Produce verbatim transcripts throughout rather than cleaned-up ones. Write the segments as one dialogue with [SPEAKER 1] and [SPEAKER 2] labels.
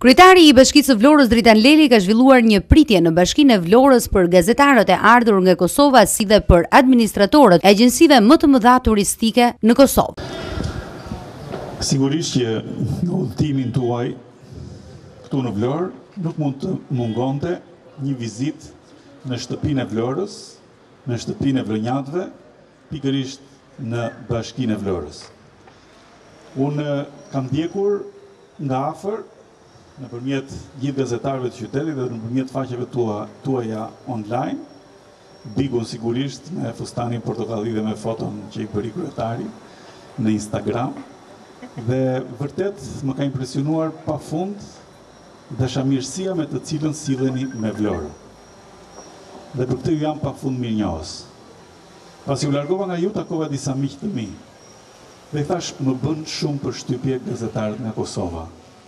[SPEAKER 1] Kryetari i Bashkisë së Vlorës Dritan Leli ka zhvilluar një pritje në Bashkinë e Vlorës për gazetarët e ardhur nga Kosova si dhe për administratorët e agjensive më të mëdha turistike në Kosovë.
[SPEAKER 2] Sigurisht që në udhëtimin tuaj këtu në Vlorë nuk mund të mungonte një vizitë në shtëpinë e Vlorës, në shtëpinë e vlonjatëve, pikërisht në Bashkinë e Vlorës. Unë kam ndjekur nga afër nëpërmjet gjithë gazetarëve të qytetit dhe nëpërmjet faqeve tua, tuaja online, bigun sigurisht me fustanin portokalli dhe me foton që i bëri kryetari në Instagram, dhe vërtet më ka impresionuar pafund dashamirësia me të cilën silleni me Vlorën. Dhe për këtë ju jam pafund mirënjohës. Pasi u largova nga ju, takova disa miq të mi. Dhe thash, më bën shumë përshtypje gazetarët nga Kosova.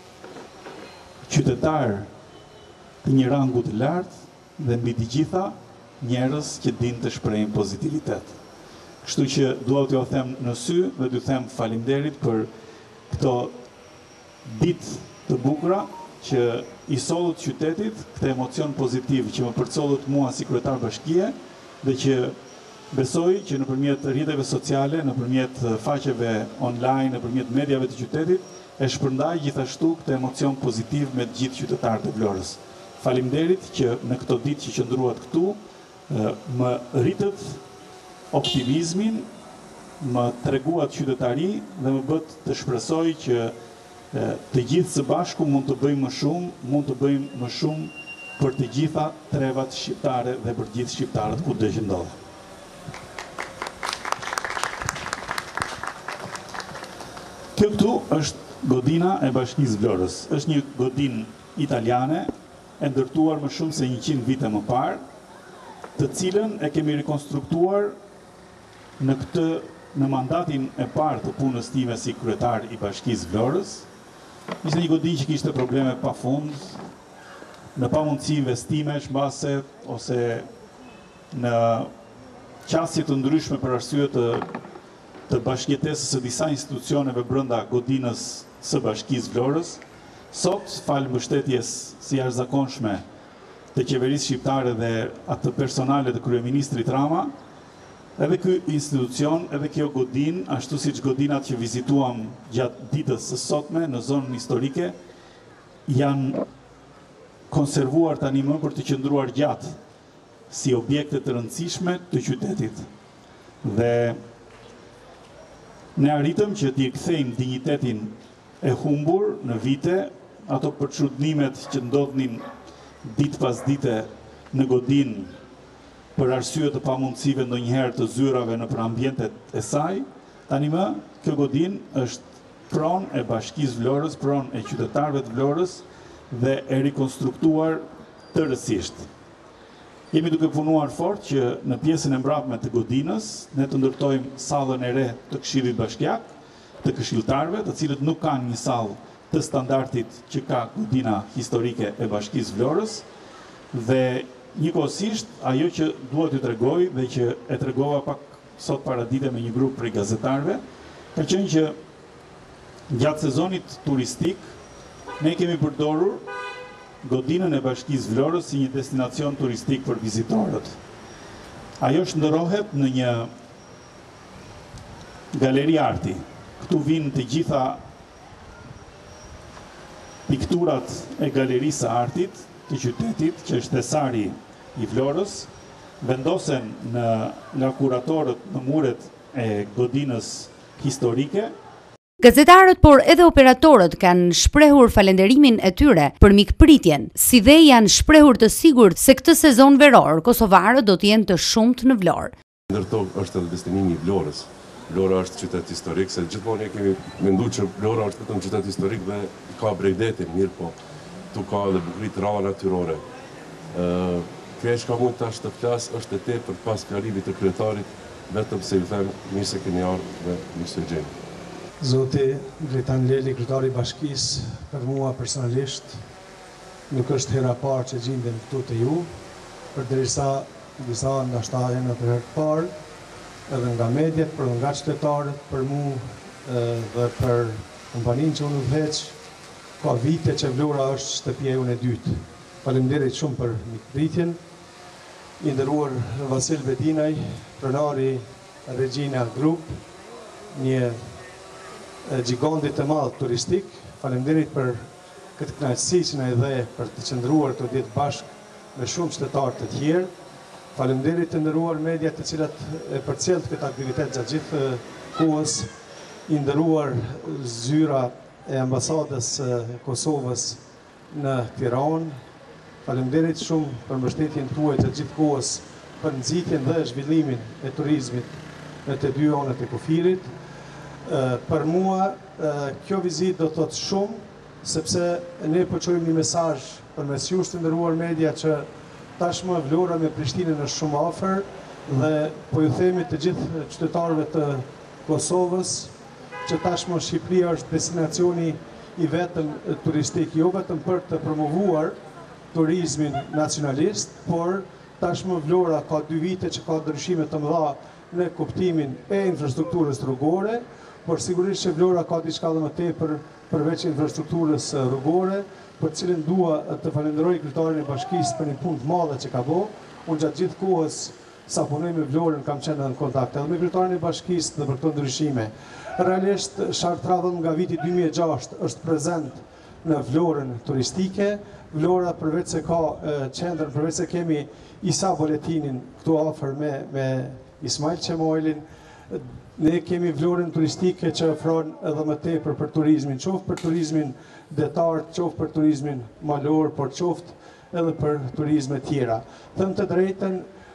[SPEAKER 2] Qytetar të një rangu të lartë dhe mbi të gjitha njerëz që din të shprehin pozitivitet. Kështu që dua t'ju them në sy dhe t'ju them faleminderit për këto ditë të bukura që i sollët qytetit, këtë emocion pozitiv që më përcollët mua si kryetar bashkie dhe që besoj që nëpërmjet rrjeteve sociale, nëpërmjet faqeve online, nëpërmjet mediave të qytetit, e shpërndaj gjithashtu këtë emocion pozitiv me të gjithë qytetarët e Vlorës. Faleminderit që në këto ditë që qëndruat këtu, më rritët optimizmin, më treguat qytetari dhe më bët të shpresoj që të gjithë së bashku mund të bëjmë më shumë, mund të bëjmë më shumë për të gjitha trevat shqiptare dhe për gjithë shqiptarët ku do që ndodhen. Kjo këtu është godina e Bashkisë Vlorës. Është një godinë italiane, e ndërtuar më shumë se njëqind vite më parë, të cilën e kemi rekonstruktuar në këtë në mandatin e parë të punës time si kryetar i Bashkisë Vlorës. Ishte një godinë që kishte probleme pafund, në pamundësi investimesh mbase ose në qasje të ndryshme për arsye të të bashkëjetesës së disa institucioneve brenda godinës së Bashkisë Vlorës. Sot, falë mbështetjes si jashtëzakonshme të qeverisë shqiptare dhe atë personale të kryeministrit Rama, edhe ky institucion, edhe kjo godinë, ashtu siç godinat që vizituam gjatë ditës së sotme në zonën historike, janë konservuar tani më për të qëndruar gjatë si objekte të rëndësishme të qytetit. Dhe ne arritëm që t'i kthejmë dinjitetin e humbur në vite, ato përçudnimet që ndodhnin ditë pas dite në godinë për arsye të pamundësive ndonjëherë të zyrave në për ambientet e saj, tani më kjo godinë është pronë e Bashkisë Vlorës, pronë e qytetarëve të Vlorës dhe e rikonstruktuar tërësisht. Jemi duke punuar fort që në pjesën e mbrapme të godinës ne të ndërtojmë sallën e re të Këshillit Bashkiak, të këshilltarëve, të cilët nuk kanë një sallë të standardit që ka godina historike e Bashkisë Vlorës, dhe njëkohësisht ajo që dua t'ju tregoj dhe që e tregova pak sot paradite me një grup prej gazetarëve, ka qenë që gjatë sezonit turistik ne kemi përdorur godinën e Bashkisë Vlorës si një destinacion turistik për vizitorët. Ajo shndërrohet në një galeri arti. Këtu vinë të gjitha pikturat e galerisë së artit të qytetit, që është thesari i Vlorës, vendosen në, nga kuratorët në muret e godinës historike.
[SPEAKER 1] Gazetarët, por edhe operatorët kanë shprehur falenderimin e tyre për mikpritjen, si dhe janë shprehur të sigurt se këtë sezon veror kosovarët do të jenë të shumt në Vlorë.
[SPEAKER 3] Ndërtokë është edhe destinimi i Vlorës. Vlora është qytet historik, se gjithmonë ne kemi menduar që Vlora është vetëm qytet historik dhe ka bregdetin, mirë po tu ka edhe bukuritë të ralla natyrore. Ë, kjo që ka mund tash të flas është e tepër pas fjalimit të kryetarit, vetëm se ju them mirë se keni ardhur dhe mirë se gjeni.
[SPEAKER 4] Zoti Dritan Leli, kryetari i Bashkisë, për mua personalisht nuk është hera parë që gjindem këtu të ju, përderisa disa ndoshta janë për herë të parë, edhe nga mediat, për nga qytetarët, për mua dhe për kompaninë që unë udhëheq, ka vite që Vlora është shtëpia jonë e dytë. Faleminderit shumë për mikpritjen. I nderuar Vasil Bedinaj, pronari Regina Group, një gjigandit të madh turistik. Faleminderit për këtë kënaqësi që na i dhe për të qëndruar të ditë bashkë me shumë qytetarë të tjerë. Faleminderit të nderuar media të cilat e përcjellët këtë aktivitet gjatë gjithë kohës. I nderuar zyra e ambasadës Kosovës në Tiranë. Faleminderit shumë për mbështetjen tuaj gjatë gjithë kohës për nxitjen dhe zhvillimin e turizmit në të dy anët e kufirit. Për mua, kjo vizitë do të thotë shumë, sepse ne po çojmë një mesazh përmes jush të nderuar media që tashmë Vlora me Prishtinën është shumë afër dhe po ju themi të gjithë qytetarëve të Kosovës që tashmë Shqipëria është destinacioni i vetëm turistik, jo vetëm për të promovuar turizmin nacionalist, por tashmë Vlora ka dy vite që ka ndryshime të mëdha në kuptimin e infrastrukturës rrugore, por sigurisht që Vlora ka diçka dhe më tepër përveç infrastrukturës rrugore, për cilën dua të falenderoj kryetarin e bashkisë për një punë të madhe që ka bërë. Unë gjatë gjithë kohës sa punoj me Vlorën kam qenë në kontakt edhe me kryetarin e bashkisë dhe për këto ndryshime. Realisht Shartradhën nga viti dy mijë e gjashtë është prezent në Vlorën turistike. Vlora përveç se ka qendrën, përveç se kemi Isa Boletinin këtu afër me me Ismail Qemojlin, ne kemi Vlorën turistike që ofron edhe më tepër për turizmin, qoftë për turizmin detar, qoftë për turizmin malor, por qoftë edhe për turizme tjera. Thënë të drejtën,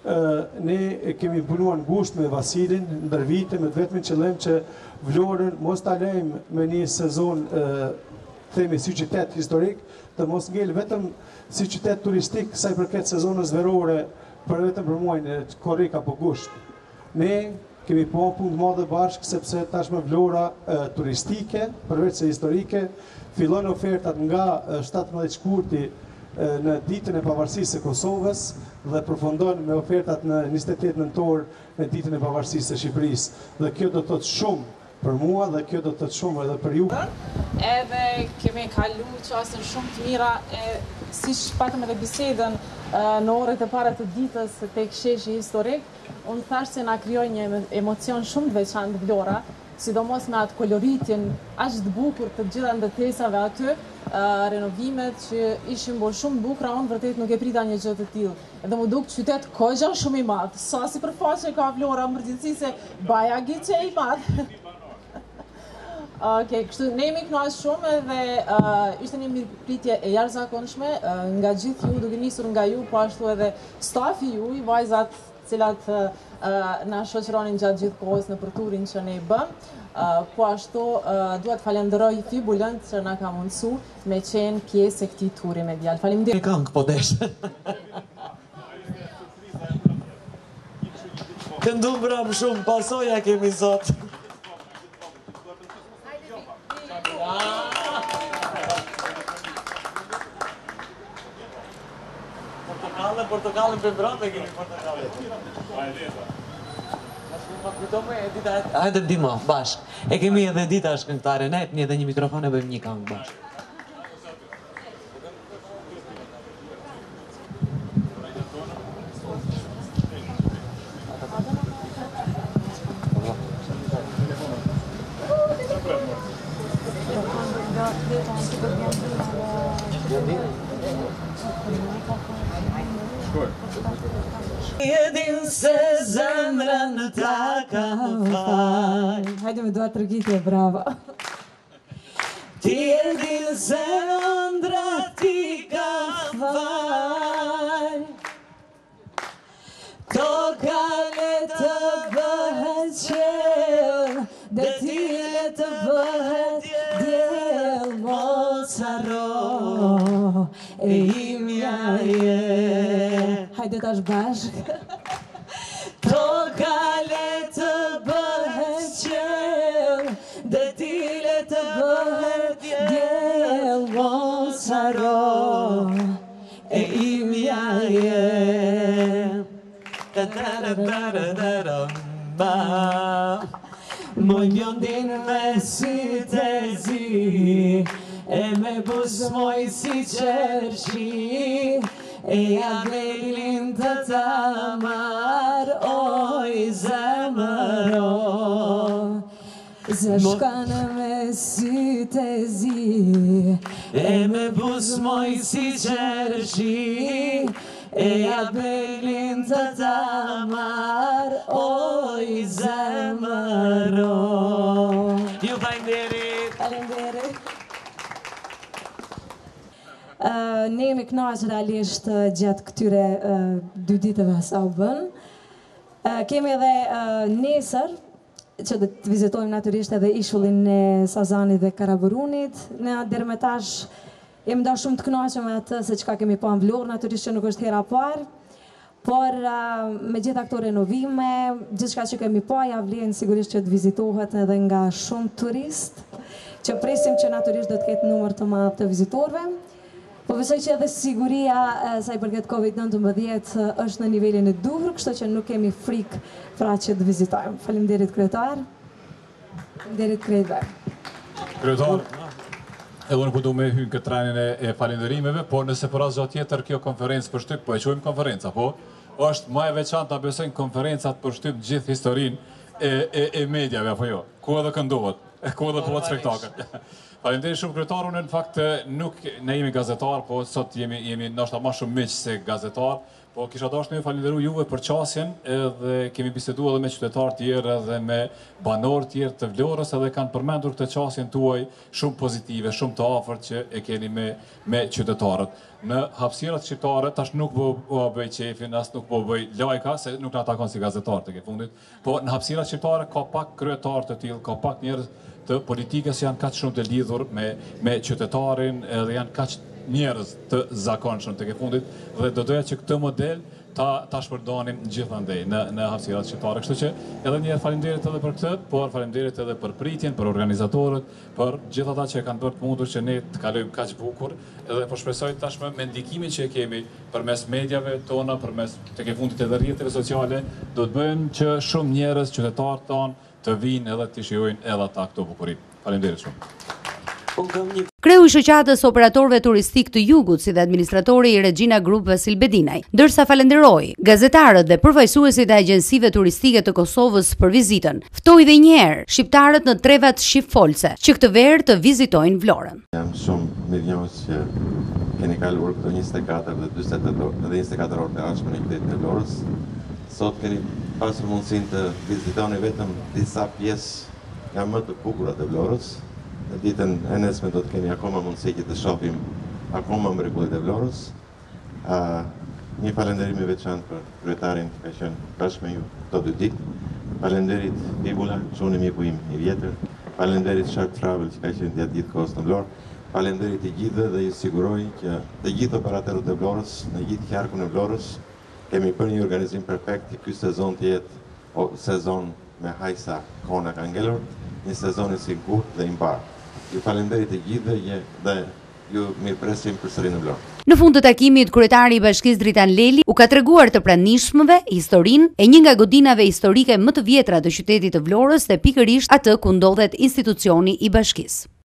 [SPEAKER 4] ne kemi punuar ngushtë me Vasilin ndër vite me vetmin qëllim që Vlorën mos ta lejmë me një sezon themi si qytet historik, të mos ngel vetëm si qytet turistik sa i përket sezonës verore për vetëm për muajin e korrik apo gusht. Ne kemi po punë të madhe bashkë sepse tashmë Vlora turistike, përveç se historike, fillon ofertat nga shtatëmbëdhjetë shkurti në ditën e pavarësisë së Kosovës dhe përfundon me ofertat në njëzet e tetë nëntor në ditën e pavarësisë së Shqipërisë. Dhe kjo do të thotë shumë për mua dhe kjo do të thotë shumë edhe për ju.
[SPEAKER 5] Edhe kemi kalu qasën shumë të mira, si patëm edhe bisedën në orët e para të ditës tek sheshi historik, unë thashtë se na krijoi një emocion shumë të veçantë Vlora, sidomos me atë koloritjen aq të bukur të gjitha ndërtesave aty, renovimet që ishin bërë shumë bukura, unë vërtet nuk e prita një gjë të tillë. Edhe më duk qytet kogja shumë i madh. Sa sipërfaqe ka Vlora, më përgjithësi se bajagi që i madh. Okej, kështu ne jemi kënaqur shumë edhe ishte një mirëpritje e jashtëzakonshme nga gjithë ju, duke nisur nga ju, po ashtu edhe stafi juaj, vajzat cilat na shoqëronin gjatë gjithë kohës në për turin që ne bëm. Po ashtu dua të falenderoj Fibulën që na ka mundësu me qenë pjesë e këtij turi medial. Faleminderit.
[SPEAKER 6] E këngë po desh. Këndu bram shumë, pasoja kemi sot. Portokallën, portokallën për brame kemi portokallën. Hajde dimo, bashk. E kemi edhe dita është këngëtare, ne një edhe një mikrofon e bëjmë një këngë bashk. Jedin se zemrën ta ka fal.
[SPEAKER 5] Hajde me dua trëgitje, bravo.
[SPEAKER 6] Ti jedin se ëndra ti ka fal. Toka le të bëhet qel, dhe ti le të bëhet djel, mos harro e imja je.
[SPEAKER 5] Hajde tash bashk.
[SPEAKER 6] Toka le të bëhet qel, dhe ti le të bëhet djel, mos harro e imja je. Moj bjondin me sytë e zi, e me buzmoj si qershi, e javelin të tamar, oj zemëro.
[SPEAKER 5] Zeshkanë me sy të zi,
[SPEAKER 6] e me buzmoj si qershi, e javelin të tamar, oj zemëro. Ju faleminderit.
[SPEAKER 5] Faleminderit. Uh, ne jemi kënaqur realisht uh, gjatë këtyre uh, dy ditëve sa u bën. Uh, kemi edhe uh, nesër që do të vizitojmë natyrisht edhe ishullin e Sazanit dhe Karaburunit. Ne deri më tash jemi nda shumë të kënaqur me atë se çka kemi pa në Vlorë, natyrisht që nuk është hera parë, por uh, me gjitha këto renovime, gjithçka që kemi pa ja vlen sigurisht që të vizitohet edhe nga shumë turist, që presim që natyrisht do të ketë numër të madh të vizitorëve. Po besoj që edhe siguria sa i përket Covid nëntëmbëdhjetë është në nivelin e duhur, kështu që nuk kemi frikë pra që të vizitojmë. Faleminderit kryetar. Faleminderit kryetar.
[SPEAKER 7] Kryetar, edhe unë po du me hyrë këtë trenin e, e falenderimeve, por nëse për asgjë tjetër kjo konferencë për shtyp, po e quajmë konferenca, po është më e veçantë ta besojnë konferencat për shtyp gjithë historinë e, e, e mediave, apo jo? Ku edhe këndohet, ku edhe po spektakël. Faleminderit shumë kryetar, unë në fakt nuk ne jemi gazetar, po sot jemi jemi ndoshta më shumë miq se gazetar, po kisha dashur të ju falenderoj juve për qasjen, edhe kemi biseduar edhe me qytetarë tjerë edhe me banorë tjerë të Vlorës, edhe kanë përmendur këtë qasjen tuaj shumë pozitive, shumë të afërt që e keni me me qytetarët. Në hapësirat shqiptare tash nuk po po bëj qefin, as nuk po bëj lajka se nuk na takon si gazetar tek e fundit, po në hapësirat shqiptare ka pak kryetar të tillë, ka pak njerëz të politikës janë kaq shumë të lidhur me me qytetarin edhe janë kaq njerëz të zakonshëm tek e fundit dhe do doja që këtë model ta ta shpërndanim gjithandej në në hapësirat shqiptare. Kështu që edhe një herë faleminderit edhe për këtë, por faleminderit edhe për pritjen, për organizatorët, për gjithë ata që kanë bërë të mundur që ne të kalojmë kaq bukur, edhe po shpresoj tashmë me ndikimin që e kemi përmes mediave tona, përmes tek e fundit edhe rrjeteve sociale, do të bëjnë që shumë njerëz qytetarë tonë të vinë edhe të shijojnë edhe ata këto bukurinë. Faleminderit shumë.
[SPEAKER 1] Kreu i shoqatës operatorëve turistik të Jugut, si dhe administratori i Regina Group Vasil Bedinaj, ndërsa falenderoi gazetarët dhe përfaqësuesit e agjensive turistike të Kosovës për vizitën, ftoi edhe një herë shqiptarët në trevat shqipfolse që këtë verë të vizitojnë Vlorën.
[SPEAKER 8] Jam shumë mirënjohës që keni kaluar këto njëzet e katër dhe njëzet e katër orë të ardhshme në qytetin e Vlorës. Sot keni pasur mundësinë të vizitoni vetëm disa pjesë nga më të bukurat e Vlorës. Në ditën e nesme do të kemi akoma mundësi që të shohim akoma mrekullitë e Vlorës. Uh, një falenderim i veçantë për kryetarin që ka qenë bashkë me ju këto dy ditë. Falenderit Bibula, çuni miku im i vjetër. Falenderit Shark Travel që ka qenë gjatë gjithë kohës në Vlorë. Falenderit të gjithëve dhe ju siguroj që të gjithë operatorët e Vlorës, në gjithë qarkun e Vlorës, kemi bërë një organizim perfekt që ky sezon të jetë o sezon me hajsa kona ka ngelur, një sezon i sigurt dhe i mbar. Ju falenderit të gjithëve dhe ju mirëpresim përsëri në Vlorë.
[SPEAKER 1] Në fund të takimit, kryetari i Bashkisë Dritan Leli u ka treguar të pranishmëve historinë e një nga godinave historike më të vjetra të qytetit të Vlorës dhe pikërisht atë ku ndodhet institucioni i Bashkisë.